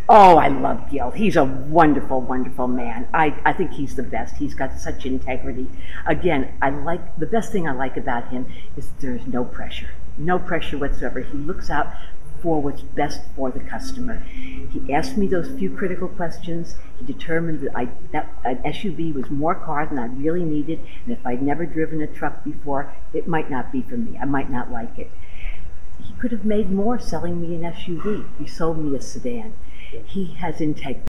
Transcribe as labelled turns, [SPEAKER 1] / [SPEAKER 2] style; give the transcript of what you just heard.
[SPEAKER 1] Oh, I love Gil. He's a wonderful, wonderful man. I think he's the best. He's got such integrity. Again, the best thing I like about him is there's no pressure. No pressure whatsoever. He looks out for what's best for the customer. He asked me those few critical questions. He determined that an SUV was more car than I really needed, and if I'd never driven a truck before, it might not be for me. I might not like it. He could have made more selling me an SUV. He sold me a sedan. He has integrity.